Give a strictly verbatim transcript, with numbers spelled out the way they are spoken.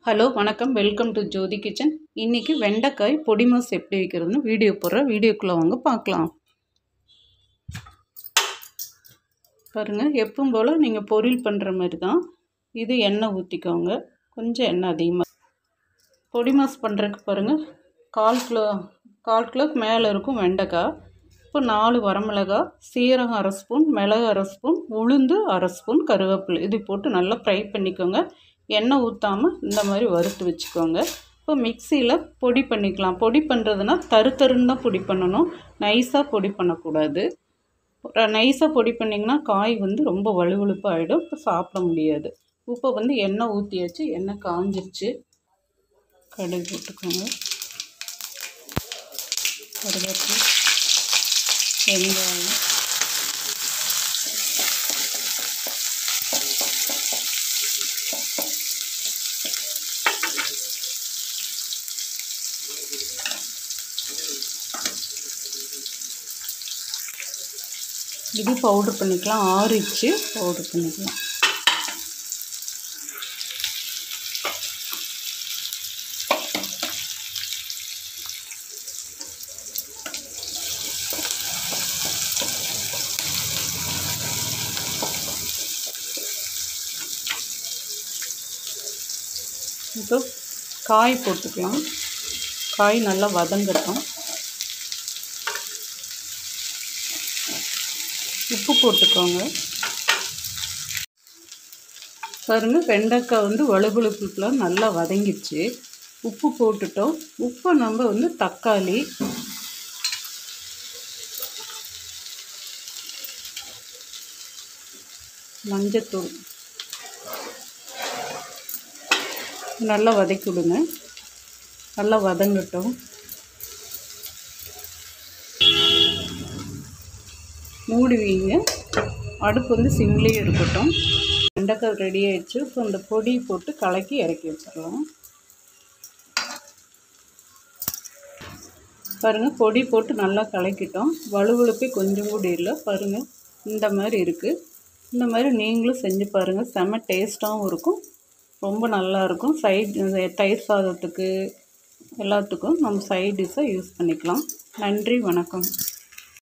Hello வணக்கம், welcome to Jothi kitchen. இன்றைக்கி வெண்டைக்காய் பொடி மாஸ் எப்படி வைக்கிறதுன்னு வீடியோ போடுற வீடியோக்குள்ளே வாங்க பார்க்கலாம். பாருங்கள், எப்பவும் போல் நீங்கள் பொரியல் பண்ணுற மாதிரி தான். இது எண்ணெய் ஊற்றிக்கோங்க, கொஞ்சம் எண்ணெய் அதிகமாக. பொடி மாஸ் பண்ணுறதுக்கு பாருங்கள், கால் கிலோ கால் கிலோக்கு மேலே இருக்கும் வெண்டைக்காய். இப்போ நாலு வரமிளகாய், சீரகம் அரை ஸ்பூன், மிளகு அரை ஸ்பூன், உளுந்து அரை ஸ்பூன், கருவேப்பிலை இது போட்டு நல்லா ஃப்ரை பண்ணிக்கோங்க. எண்ணெய் ஊற்றாமல் இந்த மாதிரி வறுத்து வச்சுக்கோங்க. இப்போ மிக்சியில் பொடி பண்ணிக்கலாம். பொடி பண்ணுறதுனா தரு தருன்னு தான் பொடி பண்ணணும், நைஸாக பொடி பண்ணக்கூடாது. நைஸாக பொடி பண்ணிங்கன்னா காய் வந்து ரொம்ப வலுவழுப்பாக ஆகிடும், இப்போ சாப்பிட முடியாது. இப்போ வந்து எண்ணெய் ஊற்றியாச்சு, எண்ணெய் காஞ்சிருச்சு. கடுகு போட்டுக்கோங்க, கருவேப்பிலை, வெங்காயம், இது பவுட்ரு பண்ணிக்கலாம். ஆறிச்சு பவுட்ரு பண்ணிக்கலாம். இப்போ காய் போட்டுக்கலாம். காய் நல்லா வதங்கட்டும். உப்பு போட்டுக்கோங்க. பாருங்கள், வெண்டைக்காய் வந்து வலுவழுப்புலாம் நல்லா வதங்கிடுச்சு. உப்பு போட்டுட்டோம். உப்பை நம்ம வந்து தக்காளி, மஞ்சத்தூள் நல்லா வதக்கி விடுங்க. நல்லா வதங்கட்டும். மூடி வைங்க, அடுப்பு வந்து சிம்லேயே இருக்கட்டும். வெண்டைக்காய் ரெடி ஆகிடுச்சு. இப்போ இந்த பொடி போட்டு கலக்கி இறக்கி வச்சிடலாம். பாருங்கள், பொடி போட்டு நல்லா கலக்கிட்டோம். வலுவழுப்பே கொஞ்சம் கூட இல்லை. பாருங்கள், இந்த மாதிரி இருக்குது. இந்த மாதிரி நீங்களும் செஞ்சு பாருங்கள். செம்ம டேஸ்ட்டாகவும் இருக்கும், ரொம்ப நல்லாயிருக்கும். சைட் தயிர் சாதத்துக்கு எல்லாத்துக்கும் நம்ம சைட் டிஷ்ஷாக யூஸ் பண்ணிக்கலாம். நன்றி, வணக்கம்.